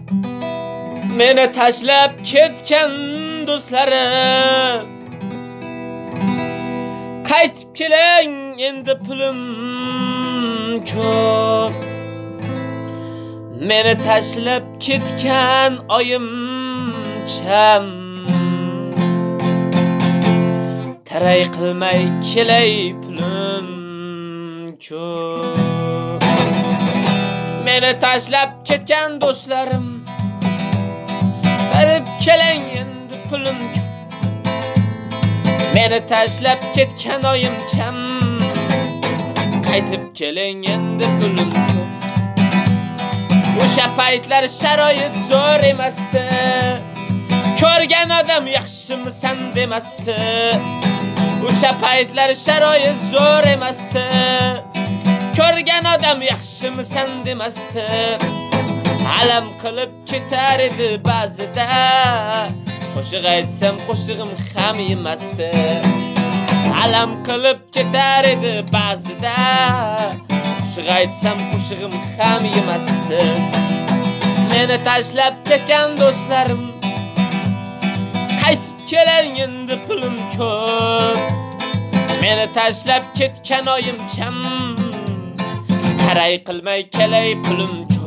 Meni tashlab ketgan do'stlarim, qaytib keling, endi pulim ko'p. Meni tashlab ketgan oyim cham, taray qilmay kelay, pulim ko'p. Meni tashlab ketgan do'stlarim, berib keling, endi pulim ko'p. Meni tashlab ketgan oyim cham, qaytib keling, endi pulim ko'p. O'sha paytlar sharoit zo'r emasdi, ko'rgan odam yaxshimisan demasdi. O'sha paytlar sharoit zo'r emasdi, ko'rgan odam yaxshimisan demasdi. Alam qilib ketar edi ba'zida, qo'shiq aytsam qo'shig'im ham yemasdi. Alam qilib ketar edi ba'zida, qo'shiq aytsam qo'shig'im ham yemasdi. Meni tashlab ketgan do'stlarim, qaytib keling, endi pulim ko'p. Meni tashlab ketgan oyim cham, taray qilmay kelay, pulim ko'p.